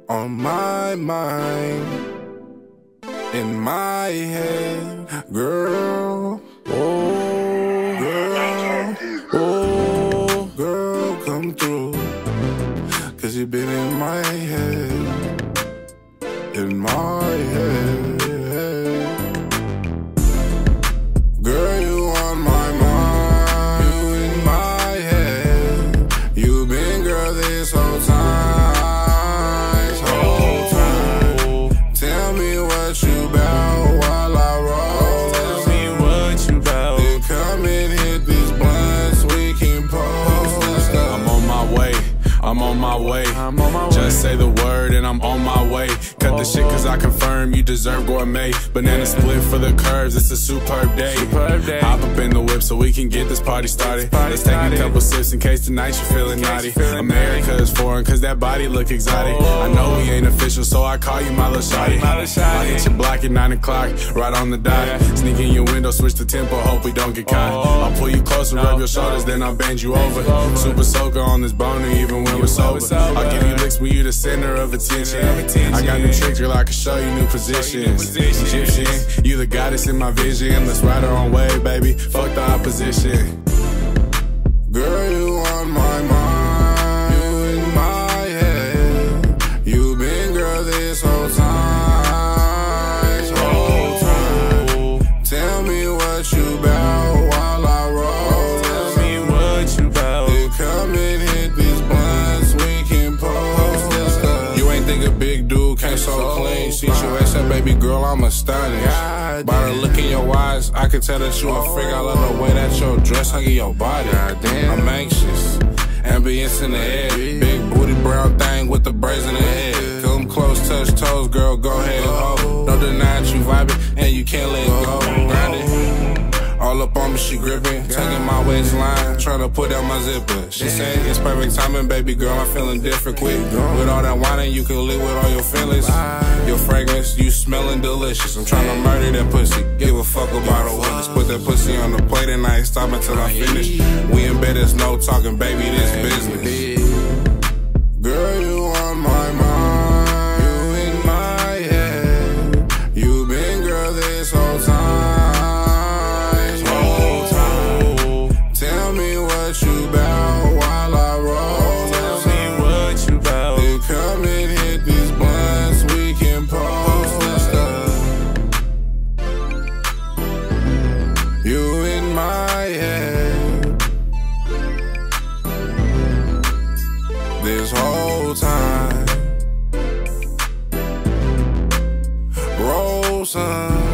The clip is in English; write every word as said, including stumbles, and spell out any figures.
on my mind, in my head, girl. Oh, girl, oh, girl, come through, 'cause you've been in my head, in my head. Girl, you on my mind, you in my head. You been, girl, this whole time, this whole time. Tell me what you bout while I roll. Tell me what you bout. Then come and hit these blunts, we can post and stuff. I'm on my way, I'm on my way. I'm on my way. Just say the word and I'm on my way. Cut the shit 'cause I confirm you deserve gourmet. Banana split for the curves, it's a superb day. Superb day. Hop up in the whip so we can get this party started. Party Let's take started. a couple sips in case tonight you're feeling naughty. feeling America is foreign 'cause that body look exotic. Oh. I know we ain't official, so I call you my little shawty. My little shawty. I'll hit your block at nine o'clock, right on the dot. Yeah. Sneak in your window, switch the tempo, hope we don't get caught. Oh. I'll pull you closer, No. rub your shoulders, then I'll bend you over. over. Super soaker on this boner, even when we're sober. sober. I'll give you licks when you the center of attention. I got new tricks, girl, I can show you new positions. Egyptian, you the goddess in my vision. Let's ride our own way, baby. Fuck the opposition. Girl, you on my mind, you in my head. You been, girl, this whole time, this whole time. Tell me what you bout while I roll. Tell me what you bout. Then come and hit these blunts, we can post and stuff. You ain't think a big dude can't so clean. Situation, baby girl, I'm astonished. By the look in your eyes, I can tell that you a freak. I love the way that your dress hung in your body. I'm anxious, ambience in the air. Big booty brown thing with the braids in the head. Come close, touch toes, girl, go ahead, ho. Don't deny that you vibing, and you can't let go. Grind it. All up on me, she gripping, taking my waistline, trying to put out my zipper. She saying it's perfect timing, baby girl, I'm feeling different. Quick, with all that whining, you can live with all your feelings. Your fragrance, you smelling delicious. I'm trying to murder that pussy, give a fuck about a witness. Put that pussy on the plate and I ain't stopping until I finish. We in bed, there's no talking, baby, this business. Girl, you on my mind, you in my head. You been, girl, this whole time. You bout while I roll. Tell me what you bout. Then come and hit these blunts, we can post and stuff. You in my head this whole time. Roll some.